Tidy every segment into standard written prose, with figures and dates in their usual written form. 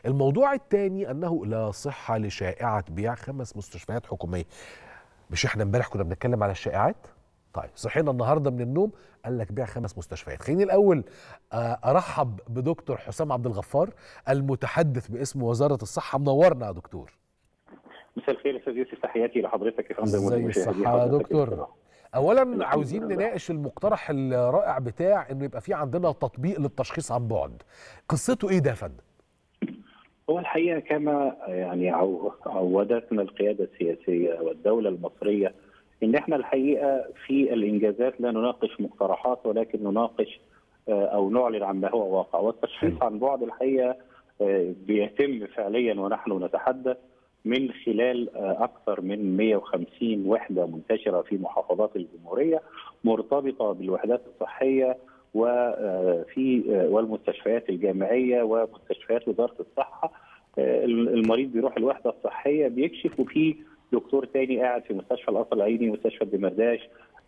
الموضوع الثاني أنه لا صحة لشائعة بيع 5 مستشفيات حكومية. مش احنا امبارح كنا بنتكلم على الشائعات؟ طيب صحينا النهارده من النوم قال لك بيع 5 مستشفيات. خليني الاول ارحب بدكتور حسام عبد الغفار المتحدث باسم وزاره الصحه. منورنا يا دكتور. مساء الخير استاذ يوسف، تحياتي لحضرتك يا فندم. ازي الصحه يا دكتور؟ اولا عاوزين نناقش المقترح الرائع بتاع انه يبقى في عندنا تطبيق للتشخيص عن بعد. قصته ايه ده يا فندم؟ هو الحقيقه كما يعني عودتنا القياده السياسيه والدوله المصريه ان احنا الحقيقه في الانجازات لا نناقش مقترحات ولكن نناقش او نعلن عن ما هو واقع. والتشخيص عن بعد الحقيقه بيتم فعليا ونحن نتحدث من خلال اكثر من 150 وحده منتشره في محافظات الجمهوريه مرتبطه بالوحدات الصحيه وفي والمستشفيات الجامعيه ومستشفيات وزاره الصحه. المريض بيروح الوحده الصحيه بيكشف، وفي دكتور تاني قاعد في مستشفى القصر العيني مستشفى الدمرداش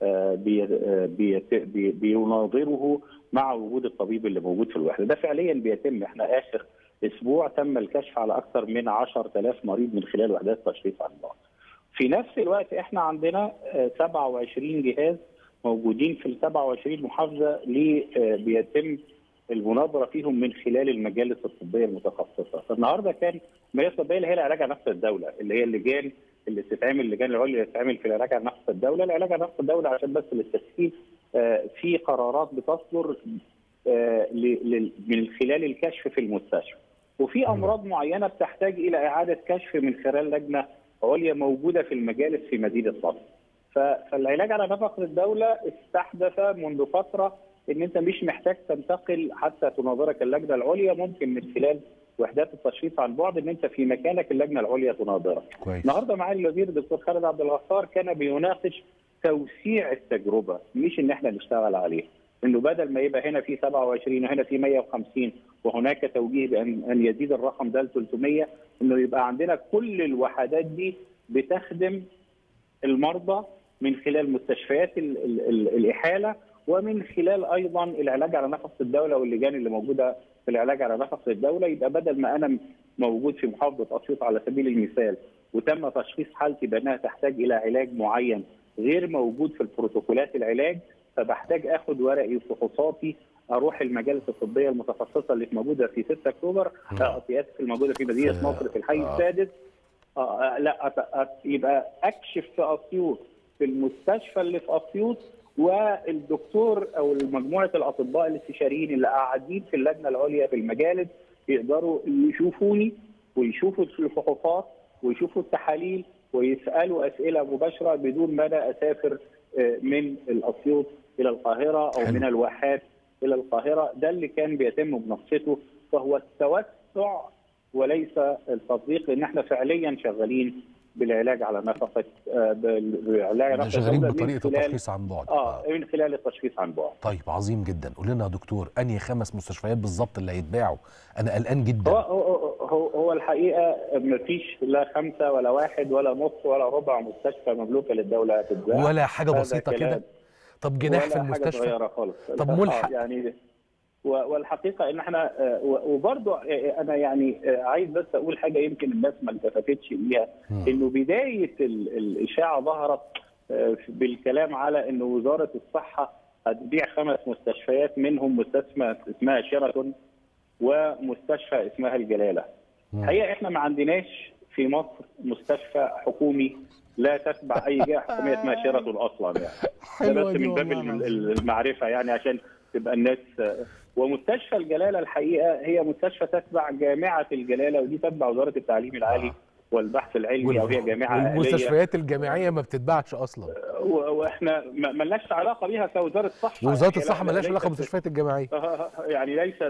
بيناظره مع وجود الطبيب اللي موجود في الوحده. ده فعليا بيتم. احنا اخر اسبوع تم الكشف على اكثر من 10,000 مريض من خلال وحدات تشخيص عن بعد. في نفس الوقت احنا عندنا 27 جهاز موجودين في ال 27 محافظه بيتم المناظره فيهم من خلال المجالس الطبيه المتخصصه. فالنهارده كان المجالس الطبيه اللي هي العلاج على نفس الدوله، اللي هي اللجان اللي بتتعمل، اللجان العليا اللي بتتعمل في العلاج على نفس الدوله. العلاج على نفس الدوله عشان بس للتسهيل في قرارات بتصدر من خلال الكشف في المستشفى، وفي امراض معينه بتحتاج الى اعاده كشف من خلال لجنه عليا موجوده في المجالس في مدينه نصر. فالعلاج على نفقه الدوله استحدث منذ فتره ان انت مش محتاج تنتقل حتى تناظرك اللجنه العليا، ممكن من خلال وحدات التشخيص عن بعد ان انت في مكانك اللجنه العليا تناظرك. النهارده معالي الوزير الدكتور خالد عبد الغفار كان بيناقش توسيع التجربه، مش ان احنا نشتغل عليها، انه بدل ما يبقى هنا في 27 وهنا في 150 وهناك توجيه بان يزيد الرقم ده ل 300، انه يبقى عندنا كل الوحدات دي بتخدم المرضى من خلال مستشفيات الاحاله ومن خلال ايضا العلاج على نفقه الدوله واللجان اللي موجوده في العلاج على نفقه الدوله. يبقى بدل ما انا موجود في محافظه اسيوط على سبيل المثال وتم تشخيص حالتي بانها تحتاج الى علاج معين غير موجود في البروتوكولات العلاج، فبحتاج اخد ورقي وفحوصاتي اروح المجالس الطبيه المتخصصه اللي موجوده في 6 اكتوبر، اسف الموجوده في مدينه نصر في الحي السادس، يبقى اكشف في اسيوط في المستشفى اللي في اسيوط، والدكتور او مجموعه الاطباء الاستشاريين اللي قاعدين في اللجنه العليا في المجالس يقدروا يشوفوني ويشوفوا الفحوصات ويشوفوا التحاليل ويسالوا اسئله مباشره بدون ما انا اسافر من الاسيوط الى القاهره او من الواحات الى القاهره. ده اللي كان بيتم مناقشته، فهو التوسع وليس التطبيق، لان احنا فعليا شغالين بالعلاج على نفقه بالعلاج على نفقه شغالين بطريقه التشخيص عن بعد من خلال التشخيص عن بعد. طيب عظيم جدا. قول لنا يا دكتور انهي 5 مستشفيات بالظبط اللي هيتباعوا؟ انا قلقان جدا. هو الحقيقه ما فيش لا 5 ولا 1 ولا نص ولا ربع مستشفى مملوكه للدوله هتتباع ولا حاجه بسيطه كده. طب جناح في المستشفى حاجة صغيرة خالص. طب ملحق يعني والحقيقه ان احنا وبرضه انا يعني عايز بس اقول حاجه يمكن الناس ما التفتتش ليها، انه بدايه الاشاعه ظهرت بالكلام على انه وزاره الصحه هتبيع 5 مستشفيات، منهم مستشفى اسمها شيراتون ومستشفى اسمها الجلاله. الحقيقه احنا ما عندناش في مصر مستشفى حكومي لا تتبع اي جهه حكوميه اسمها شيراتون اصلا، يعني ده بس من باب المعرفه يعني عشان تبقى الناس. ومستشفى الجلاله الحقيقه هي مستشفى تتبع جامعه الجلاله، ودي تتبع وزاره التعليم العالي والبحث العلمي، او هي جامعه اهليه. والمستشفيات الجامعيه ما بتتباعش اصلا، واحنا ما لناش علاقه بيها كوزاره الصحه. وزاره الصحه ما لهاش علاقه بالمستشفيات الجامعيه، يعني ليست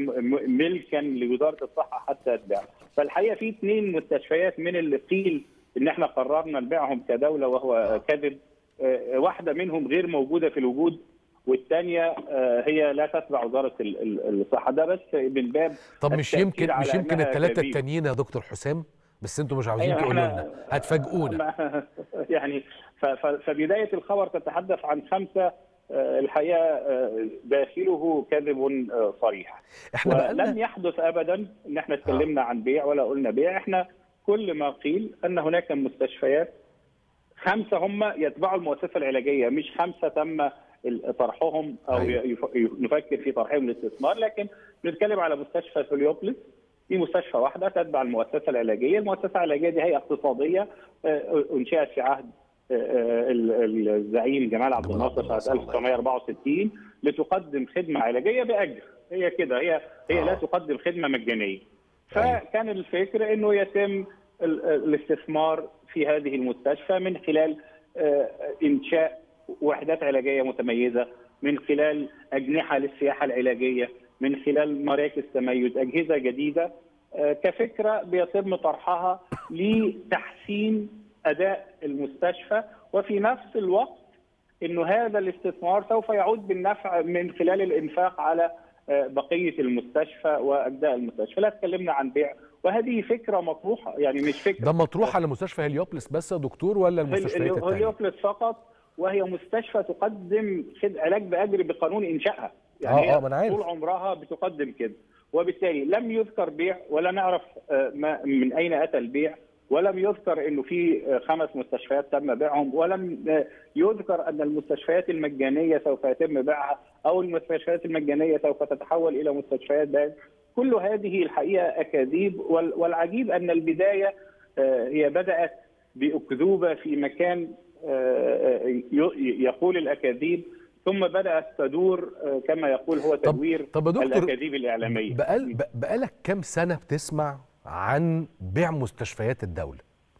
ملكا لوزاره الصحه حتى تتباع. فالحقيقه في 2 مستشفيات من اللي قيل ان احنا قررنا نبيعهم كدوله وهو كذب. واحده منهم غير موجوده في الوجود، والثانيه هي لا تتبع وزاره الصحه. ده بس من باب. طب مش يمكن ال3 التانيين يا دكتور حسام؟ بس انتم مش عاوزين تقولوا لنا، هتفاجئونا يعني. فبدايه الخبر تتحدث عن 5 الحقيقه داخله كذب صريح. ولم يحدث ابدا ان احنا اتكلمنا عن بيع ولا قلنا بيع. احنا كل ما قيل ان هناك مستشفيات 5 هم يتبعوا المؤسسه العلاجيه، مش 5 تم طرحهم او نفكر في طرحهم للاستثمار. لكن بنتكلم على مستشفى هليوبلس، دي مستشفى واحده تتبع المؤسسه العلاجيه. المؤسسه العلاجيه دي هيئه اقتصاديه انشئت في عهد الزعيم جمال عبد الناصر سنه 1964 لتقدم خدمه علاجيه باجر. هي كده، هي لا تقدم خدمه مجانيه. فكان الفكر انه يتم الاستثمار في هذه المستشفى من خلال انشاء وحدات علاجيه متميزه، من خلال اجنحه للسياحه العلاجيه، من خلال مراكز تميز، اجهزه جديده كفكره بيتم طرحها لتحسين اداء المستشفى، وفي نفس الوقت انه هذا الاستثمار سوف يعود بالنفع من خلال الانفاق على بقيه المستشفى واجزاء المستشفى. لا تكلمنا عن بيع، وهذه فكره مطروحه، يعني مش فكره. ده مطروح على مستشفى هليوبلس بس يا دكتور ولا المستشفيات الثانيه؟ هليوبلس فقط، وهي مستشفى تقدم علاج باجر بقانون انشائها، يعني هي طول عمرها بتقدم كده. وبالتالي لم يذكر بيع، ولا نعرف من اين اتى البيع، ولم يذكر انه في 5 مستشفيات تم بيعهم، ولم يذكر ان المستشفيات المجانيه سوف يتم بيعها او المستشفيات المجانيه سوف تتحول الى مستشفيات بيع. كل هذه الحقيقه اكاذيب. والعجيب ان البدايه هي بدات باكذوبه في مكان يقول الاكاذيب، ثم بدات تدور كما يقول هو تدوير الاكاذيب الاعلاميه. بقالك كم سنه بتسمع عن بيع مستشفيات الدولة؟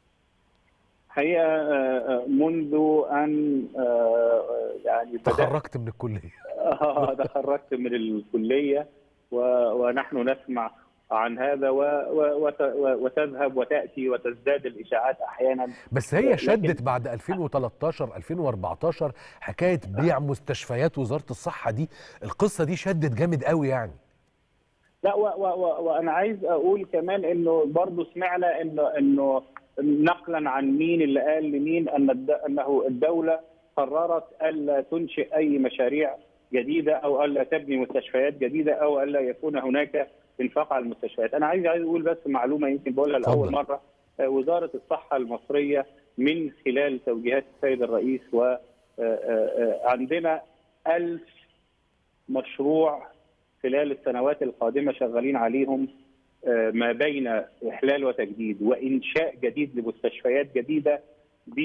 حقيقة منذ أن يعني تخرجت من الكلية. تخرجت من الكلية ونحن نسمع عن هذا وتذهب وتأتي وتزداد الإشاعات أحيانا. بس هي شدت بعد 2013 2014 حكاية بيع مستشفيات وزارة الصحة دي، القصة دي شدت جامد قوي يعني. لا وانا عايز اقول كمان انه برضه سمعنا انه نقلا عن مين اللي قال لمين انه الدوله قررت الا تنشئ اي مشاريع جديده او الا تبني مستشفيات جديده او الا يكون هناك انفاق على المستشفيات. انا عايز اقول بس معلومه يمكن بقولها لاول مره. وزاره الصحه المصريه من خلال توجيهات السيد الرئيس وعندنا 1000 مشروع خلال السنوات القادمة شغالين عليهم، ما بين إحلال وتجديد وإنشاء جديد لمستشفيات جديدة ب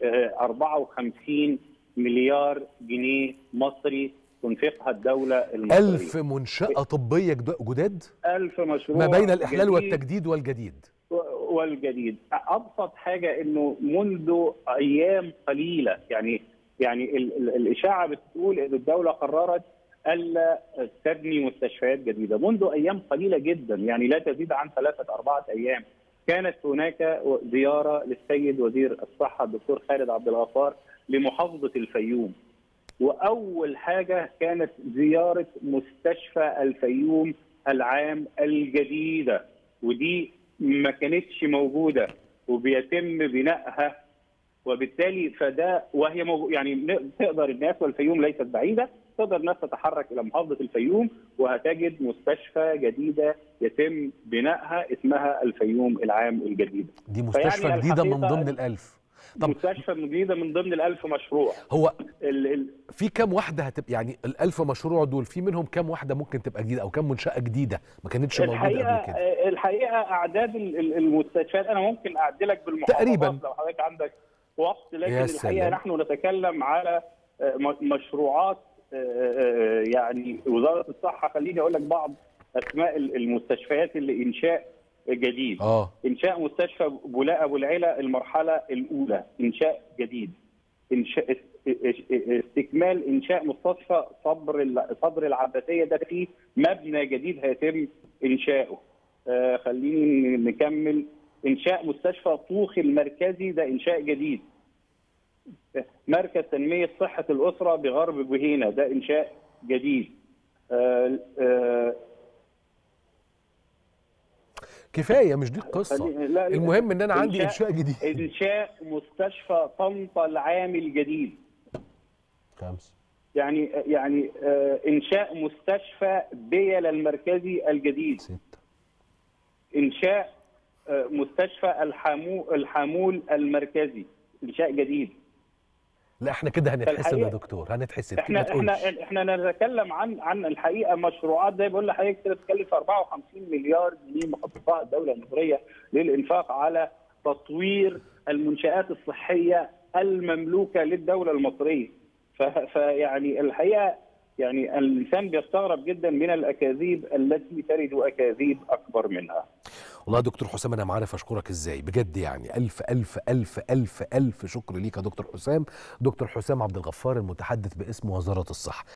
54 مليار جنيه مصري تنفقها الدولة المصرية. 1000 منشأة طبية جداد؟ 1000 مشروع ما بين الإحلال والتجديد والجديد. أبسط حاجة إنه منذ أيام قليلة، يعني الإشاعة بتقول إن الدولة قررت ألا تبني مستشفيات جديدة منذ أيام قليلة جدا، يعني لا تزيد عن 3-4 أيام. كانت هناك زيارة للسيد وزير الصحة الدكتور خالد عبد الغفار لمحافظة الفيوم، وأول حاجة كانت زيارة مستشفى الفيوم العام الجديدة، ودي ما كانتش موجودة وبيتم بنائها. وبالتالي فده وهي يعني تقدر الناس، والفيوم ليست بعيدة، تقدر الناس تتحرك الى محافظه الفيوم وهتجد مستشفى جديده يتم بنائها اسمها الفيوم العام الجديده. دي مستشفى جديده من ضمن ال1000. مستشفى جديده من ضمن ال1000 مشروع. هو في كام واحده هتبقى، يعني ال1000 مشروع دول في منهم كام واحده ممكن تبقى جديده او كام منشاه جديده ما كانتش موجوده قبل كده؟ الحقيقه اعداد المستشفيات انا ممكن اعدلك بالمحافظات تقريبا لو حضرتك عندك وقت، لكن الحقيقه نحن نتكلم على مشروعات يعني وزاره الصحه. خليني اقول لك بعض اسماء المستشفيات اللي انشاء جديد. انشاء مستشفى بولاء ابو العلا المرحله الاولى انشاء جديد. استكمال انشاء مستشفى صبر العباسيه، ده فيه مبنى جديد هيتم انشاؤه. خليني نكمل. انشاء مستشفى طوخ المركزي، ده انشاء جديد. مركز تنمية صحة الأسرة بغرب بهينة، ده إنشاء جديد. كفاية، مش دي القصة. المهم إن أنا عندي إنشاء جديد. إنشاء مستشفى طنطا العام الجديد. 5 يعني انشاء مستشفى بيلا المركزي الجديد، انشاء مستشفى الحامول المركزي، انشاء جديد. لا احنا كده هنتحسد يا دكتور، هنتحسد. احنا نتكلم عن الحقيقه مشروعات زي بقول لحضرتك كده تكلف 54 مليار جنيه مخصصها الدوله المصريه للانفاق على تطوير المنشآت الصحيه المملوكه للدوله المصريه. فيعني الحقيقه يعني الانسان بيستغرب جدا من الاكاذيب التي ترد اكاذيب اكبر منها. والله يا دكتور حسام انا ما عارف اشكرك ازاي بجد، يعني الف الف الف الف الف شكر ليك يا دكتور حسام. دكتور حسام عبد الغفار المتحدث باسم وزاره الصحه.